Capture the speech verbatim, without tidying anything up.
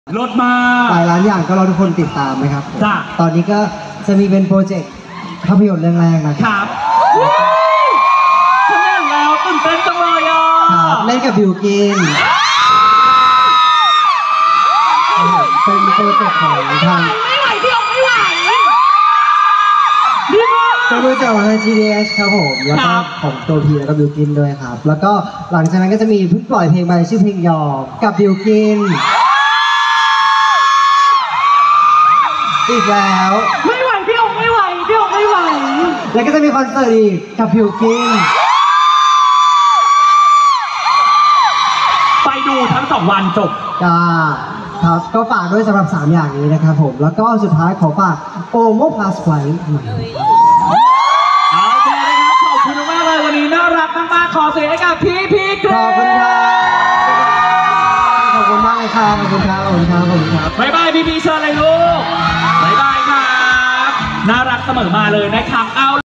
ลดมาหลายล้านอย่างก็เราทุกคนติดตามไหมครับจ้ะตอนนี้ก็จะมีเป็นโปรเจกต์ภาพยนตร์เรื่องแรกนะครับฉันเห็นแล้วตื่นเต้นจังเลยอ่ะเล่นกับบิวกินเป็นโปรเจกต์ของทางไม่ไหวพี่องไม่ไหวเป็นโปรเจกต์ของทาง จี ดี เอส ครับผมแล้วก็ของตัวพีแล้วก็บิวกินด้วยครับแล้วก็หลังจากนั้นก็จะมีเพิ่งปล่อยเพลงใหม่ชื่อเพลงยอมกับบิวกินอีกแล้วไม่ไหวพี่องไม่ไหวพี่องไม่ไหวแล้วก็จะมีคอนเสิร์ตอีกกับบิวกินไปดูทั้งสองวันจบจ้าครับก็ฝากด้วยสำหรับสามอย่างนี้นะครับผมแล้วก็สุดท้ายขอฝากโอโมพลาสไฟท์โอเคนะครับขอบคุณมากเลยวันนี้น่ารักมากๆขอเสียงให้กับพี่พี่เกรขอบคุณครับขอบคุณมากเลยครับขอบคุณครับขอบคุณครับขอบคุณครับบ๊ายบายพี่พี่เชิญเลยลูกบ๊ายบายครับน่ารักเสมอมาเลยนะครับเอา